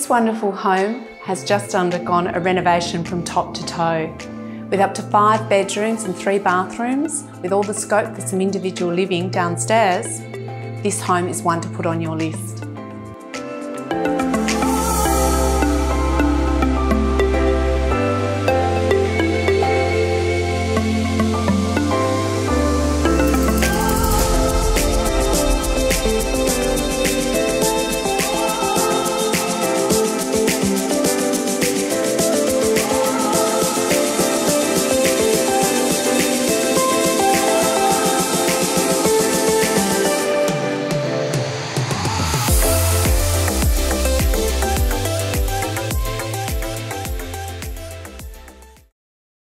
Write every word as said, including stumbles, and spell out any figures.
This wonderful home has just undergone a renovation from top to toe. With up to five bedrooms and three bathrooms, with all the scope for some individual living downstairs, this home is one to put on your list.